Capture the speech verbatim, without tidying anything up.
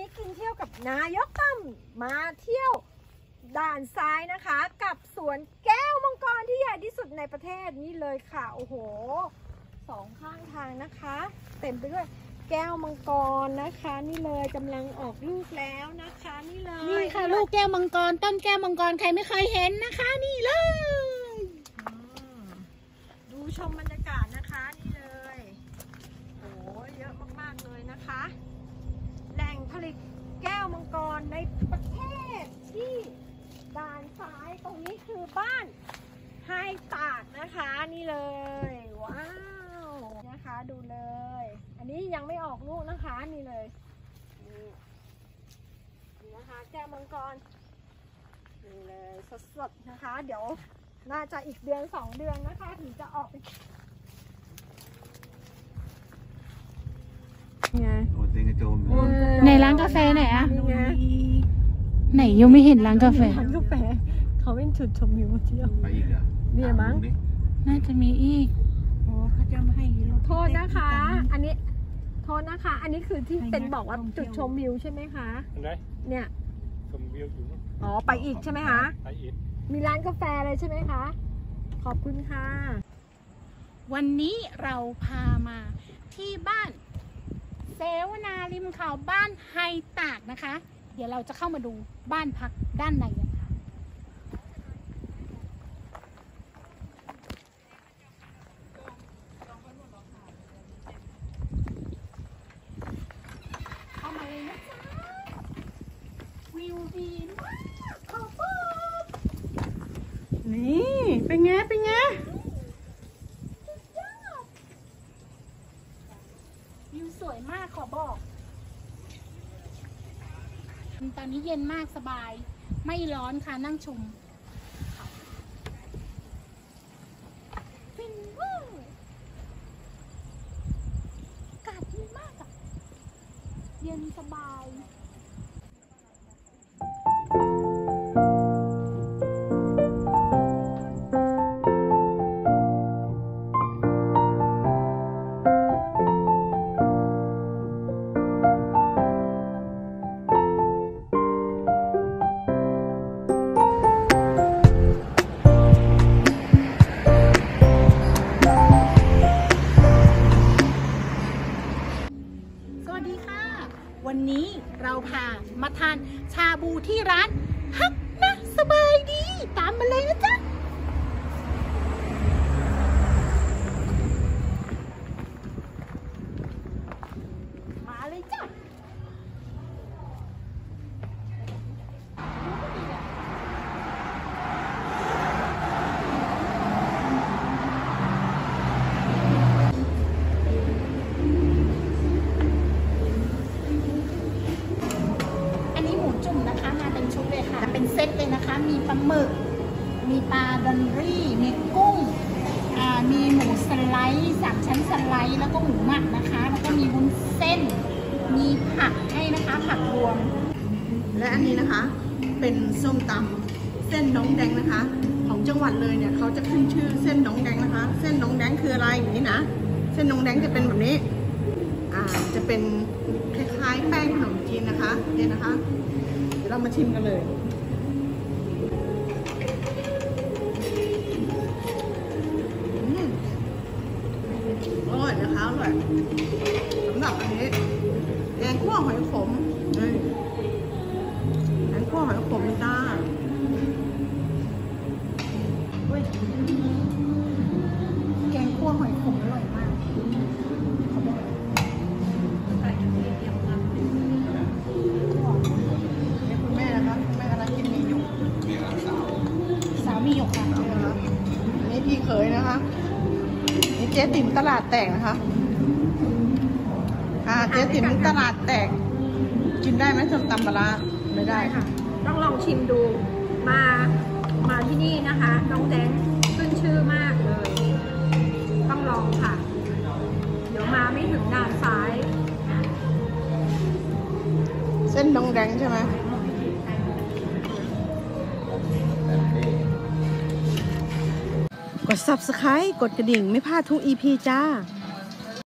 นี้กินเที่ยวกับนายกตั้มมาเที่ยวด่านซ้ายนะคะกับสวนแก้วมังกรที่ใหญ่ที่สุดในประเทศนี่เลยค่ะโอ้โหสองข้างทางนะคะเต็มไปด้วยแก้วมังกรนะคะนี่เลยกำลังออกลูกแล้วนะคะนี่เลยนี่ค่ะลูกแก้วมังกรต้นแก้วมังกรใครไม่เคยเห็นนะคะนี่เลยดูชมบรรยากาศนะคะนี่เลยโอ้เยอะมากๆเลยนะคะแหล่งผลิตแก้วมังกรในประเทศที่ด้านซ้ายตรงนี้คือบ้านไฮตากนะคะนี่เลยว้าวนะคะดูเลยอันนี้ยังไม่ออกลูกนะคะนี่เลยนี่นี่นะคะแก้วมังกรนี่เลยสดๆนะคะเดี๋ยวน่าจะอีกเดือนสองเดือนนะคะถึงจะออกไปไงในร้านกาแฟไหนอะไหนยังไม่เห็นร้านกาแฟร้านกาแฟเขาเป็นจุดชมวิวมาเที่ยวไปอีกเหรอเนี่ยมั้งน่าจะมีอีกโอ้เขาจะมาให้โทษนะคะอันนี้โทษนะคะอันนี้คือที่เป็นบอกว่าจุดชมวิวใช่ไหมคะเนี่ยชมวิวอยู่อ๋อไปอีกใช่ไหมคะไปอีกมีร้านกาแฟอะไรใช่ไหมคะขอบคุณค่ะวันนี้เราพามาที่บ้านเสวนาริมเขาบ้านไฮตากนะคะเดี๋ยวเราจะเข้ามาดูบ้านพักด้านในกันค่ะเข้ามาเลยนะจ๊ะวิวดีมากขอบคุณนี่เป็นไงเป็นไงวิวสวยมากขอบอกตอนนี้เย็นมากสบายไม่ร้อนค่ะนั่งชมฟินเวอร์อากาศดีมากอะเย็นสบายวันนี้เราพามาทานชาบูที่ร้านฮักนะสบายดีตามมาเลยนะจ๊ะมาเลยจ้ะเป็นเซตเลยนะคะมีปลาหมึกมีปลาดอลลี่มีกุ้งอ่ามีหมูสไลด์สามชั้นสไลด์แล้วก็หมูหมักนะคะแล้วก็มีวุ้นเส้นมีผักให้นะคะผักรวมและอันนี้นะคะเป็นส้มตำเส้นน้องแดงนะคะของจังหวัดเลยเนี่ยเขาจะขึ้นชื่อเส้นน้องแดงนะคะเส้นน้องแดงคืออะไรอย่างนี้นะเส้นน้องแดงจะเป็นแบบนี้อ่าจะเป็นคล้ายๆแป้งขนมจีนนะคะเนี่ยนะคะเดี๋ยวเรามาชิมกันเลยอร่อยนะคะอร่อยสำหรับอันนี้แกงคั่วหอยขมแกงคั่วหอยขมจ้าแกงคั่วหอยขมอร่อยมากคุณแม่นะคะคุณแม่กำลังกินมีหยกสาวมีหยกค่ะนี่พี่เคยนะคะนี่เจ๊ติ๋มตลาดแตกนะคะค่ะเจ๊ติ๋มตลาดแตกกินได้ไหมส้มตำปลาไม่ได้ค่ะต้องลองชิมดูมามาที่นี่นะคะน้องแดงขึ้นชื่อมากเลยต้องลองค่ะเดี๋ยวมาไม่ถึงด่านซ้ายเส้นน้องแดงใช่ไหมกด ซับสไครบ์ กดกระดิ่งไม่พลาดทุก อี พี จ้า